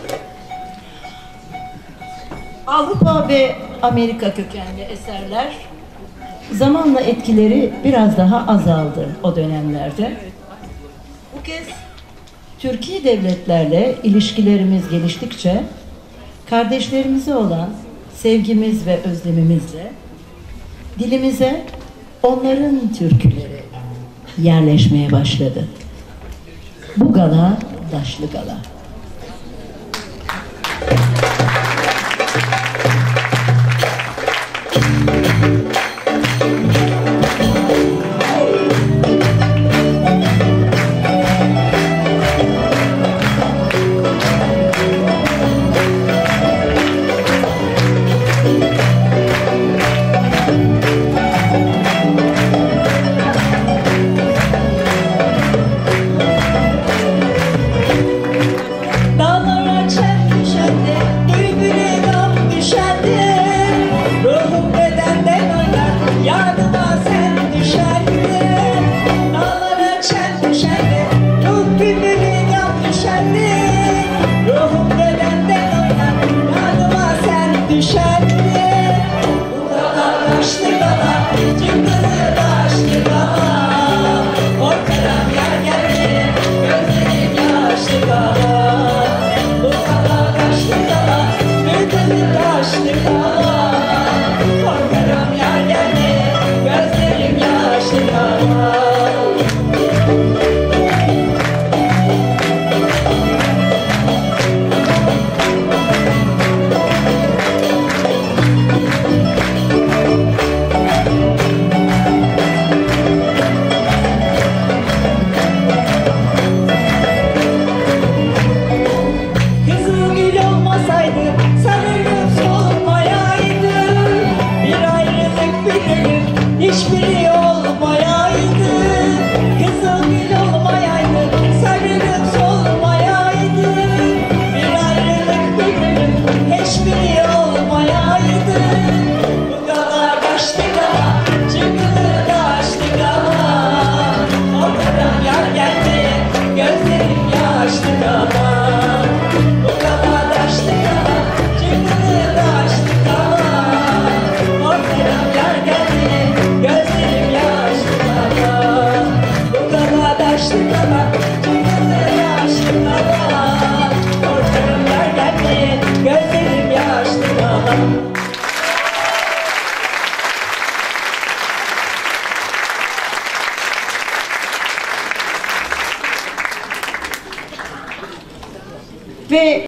Avrupa ve Amerika kökenli eserler zamanla etkileri biraz daha azaldı o dönemlerde. Bu kez Türkiye devletlerle ilişkilerimiz geliştikçe kardeşlerimize olan sevgimiz ve özlemimizle dilimize onların türküleri yerleşmeye başladı. Bu gala Daşlı Gala. Hiçbiri olmayaydı, Kızılgül olmayaydı, sarılıp solmayaydı. Bir ayrılık bir ölüm, hiçbiri olmayaydı. Bu gala kaçtı gala, çıktı kaçtı gala. Ortadan yar geldi, gözlerim yaşlı gala. Bu gala kaçtı gala, çıktı kaçtı gala. Ortadan yar geldi, gözlerim yaşlı gala. Bu gala kaçtı gala, çıktı yaşlı gala. Ortadan yar geldi, gözlerim yaşlı gala. Ve